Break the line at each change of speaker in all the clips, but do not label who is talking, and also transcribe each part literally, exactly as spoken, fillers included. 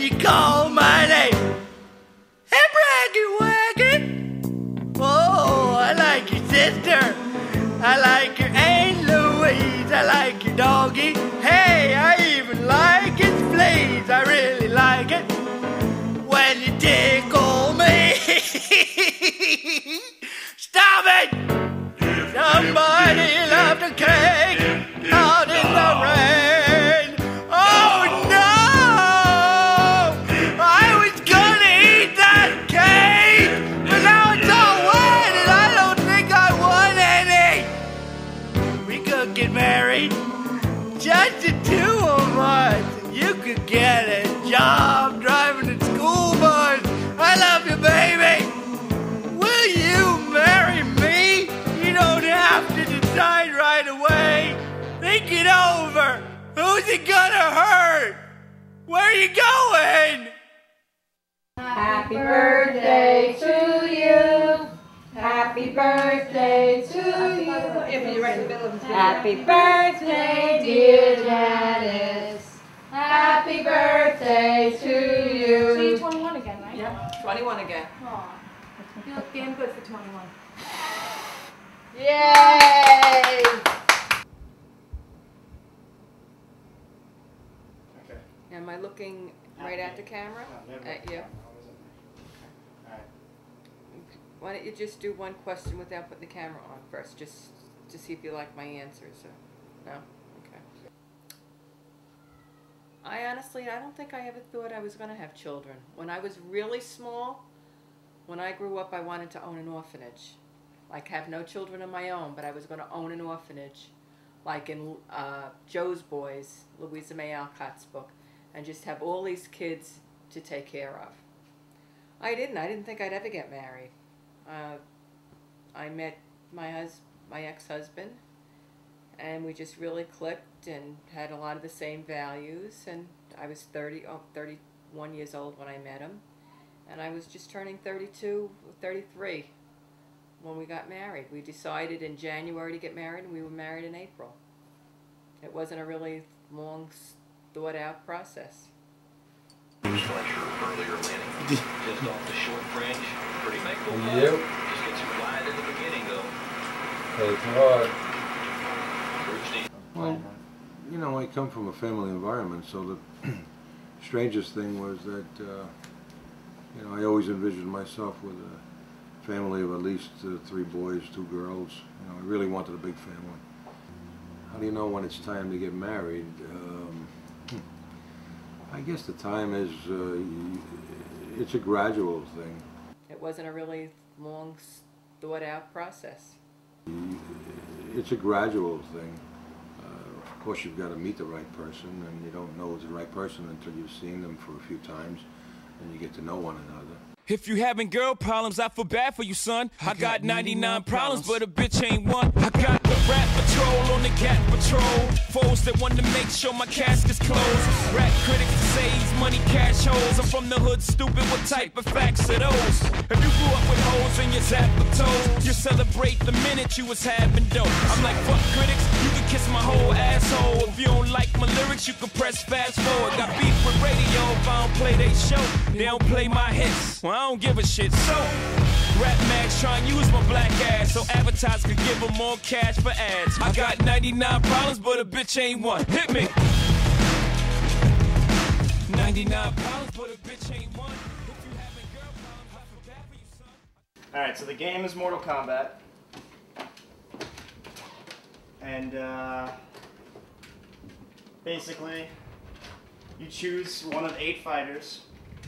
you call my name. Hey, Braggy Waggy. Oh, I like your sister. I like your Aunt Louise. I like your doggy. Hey, I even like its fleas. I really like it when you tickle me. Stop it! Somebody left a cake out in the rain. Oh no! I was gonna eat that cake, but now it's all wet and I don't think I want any. We could get married, just the two of us, and you could get a job driving a school bus. I love you, baby. Will you marry me? You don't have to decide right away. Think it over. Who's it gonna hurt? Where are you going?
Happy birthday to you. Happy birthday to you. Happy birthday, dear Janice. Happy birthday to you.
So you're twenty-one again, right?
Yep, twenty-one again.
Aw. You look damn good for twenty-one.
Yay!
Okay.
Am I looking right at the camera?
No, never
At you?
I wasn't there. Okay. All right.
Why don't you just do one question without putting the camera on first, just to see if you like my answers. Or, no? Okay. I honestly, I don't think I ever thought I was going to have children. When I was really small, when I grew up, I wanted to own an orphanage. Like, have no children of my own, but I was going to own an orphanage, like in uh, Joe's Boys, Louisa May Alcott's book, and just have all these kids to take care of. I didn't. I didn't think I'd ever get married. Uh, I met my hus my ex-husband, and we just really clicked and had a lot of the same values. And I was thirty, oh, thirty-one years old when I met him, and I was just turning thirty-two, thirty-three when we got married. We decided in January to get married, and we were married in April. It wasn't a really long, thought-out process.
Structure earlier landing. Just off the short fringe. Pretty makeable.
Yep.
Just gets you wide in the beginning though.
It's hard.
Bruce D.
Well, you know, I come from a family environment, so the strangest thing was that, uh, you know, I always envisioned myself with a family of at least uh, three boys, two girls. You know, I really wanted a big family. How do you know when it's time to get married? Um, I guess the time is, uh, it's a gradual thing.
It wasn't a really long, thought-out process.
It's a gradual thing. Uh, of course, you've got to meet the right person, and you don't know it's the right person until you've seen them for a few times, and you get to know one another.
If you having girl problems, I feel bad for you, son. I got ninety-nine problems, but a bitch ain't one. I got the rap patrol on the cat patrol. Foes that want to make sure my casket's closed. Rap critics that say he's money cash holes. I'm from the hood, stupid, what type of facts are those? If you grew up with holes in your zap of toes, you celebrate the minute you was having dope. I'm like, fuck critics, you can kiss my whole asshole. If you don't like my lyrics, you can press fast forward. Got beef with radio if I don't play they show. They don't play my hits. Well, I don't give a shit. So, rap mags try and use my black ass so advertisers could give them more cash for ads. I got ninety-nine problems, but a bitch ain't one. Hit me. ninety-nine problems, but a bitch ain't one. If you having girl problems, I feel bad for you, son.
Alright, so the game is Mortal Kombat. And, uh, basically, you choose one of eight fighters.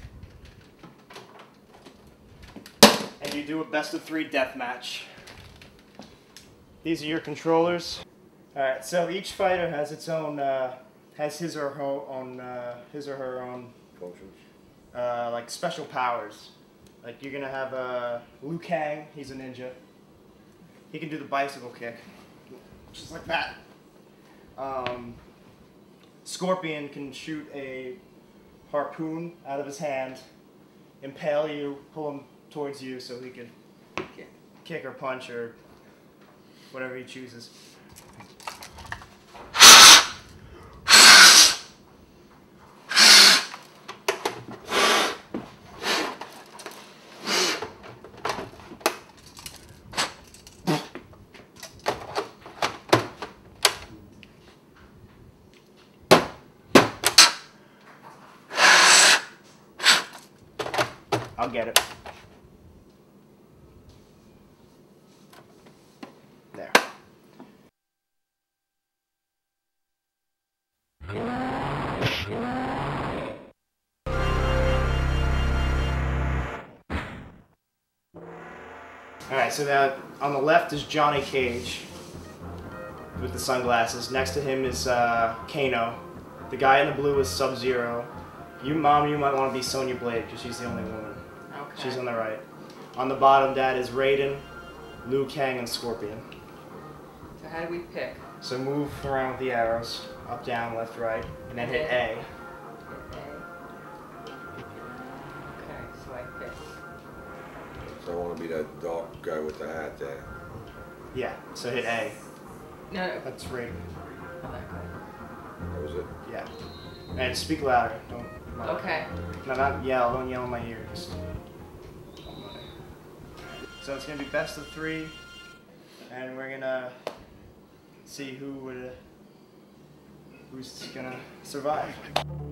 And you do a best of three death match. These are your controllers. Alright, so each fighter has its own, uh, has his or her own, uh, his or her own
Functions.
uh, like special powers. Like you're gonna have uh, Liu Kang, he's a ninja. He can do the bicycle kick, just like that. Um, Scorpion can shoot a harpoon out of his hand, impale you, pull him towards you so he can kick or punch or whatever he chooses. I'll get it. There. Alright, so now on the left is Johnny Cage with the sunglasses. Next to him is uh, Kano. The guy in the blue is Sub-Zero. You, Mom, you might want to be Sonya Blade because she's the only woman.
Okay.
She's on the right. On the bottom, Dad, is Raiden, Liu Kang, and Scorpion.
So how do we pick?
So move around with the arrows, up, down, left, right, and then hit A.
Hit A. Okay, so I pick.
So I want to be that dark guy with the hat there.
Yeah, so hit A.
No, no.
That's Raiden.
Oh, that guy.
That was it.
Yeah. And speak louder. Don't. No.
Okay.
No, not yell. Don't yell in my ears. So it's gonna be best of three, and we're gonna see who would, who's gonna survive.